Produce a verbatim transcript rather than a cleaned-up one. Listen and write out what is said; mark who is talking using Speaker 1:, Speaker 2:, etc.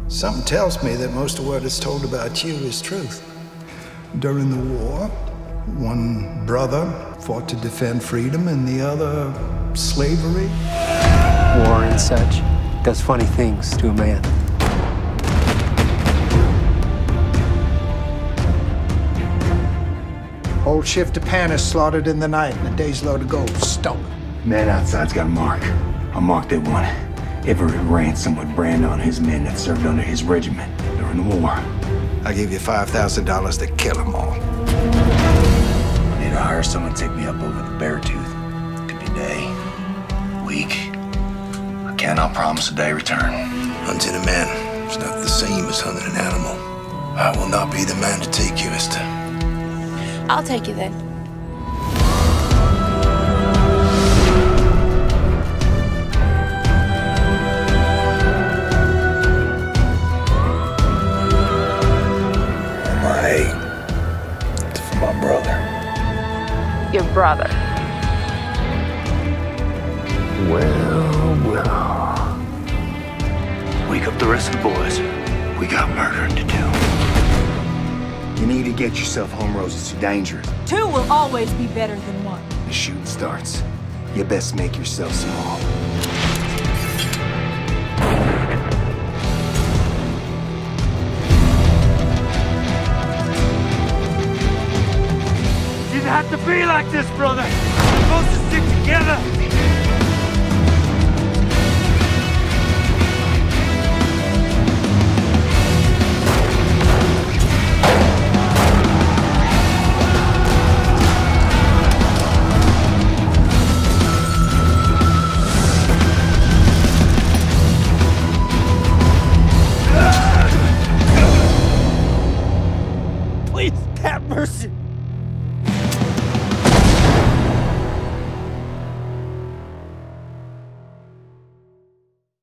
Speaker 1: Something tells me that most of what is told about you is truth. During the war, one brother fought to defend freedom and the other slavery.
Speaker 2: War and such does funny things to a man.
Speaker 1: Whole shift of Panis slaughtered in the night and a day's load of gold stolen.
Speaker 3: Man outside's got a mark. A mark they want. Everett ransom would brand on his men that served under his regiment during the war.
Speaker 1: I give you five thousand dollars to kill them all.
Speaker 3: I need to hire someone to take me up over the Beartooth. Could be a day, week. I cannot promise a day return.
Speaker 1: Hunting a man is not the same as hunting an animal. I will not be the man to take you, mister.
Speaker 4: I'll take you then.
Speaker 3: It's for my brother.
Speaker 4: Your brother.
Speaker 3: Well, well. Wake up the rest of the boys. We got murdering to do. You need to get yourself home, Rose. It's too dangerous.
Speaker 5: Two will always be better than one.
Speaker 3: The shooting starts. You best make yourself small.
Speaker 6: Didn't have to be like this, brother. We're supposed to stick together. Please, have mercy.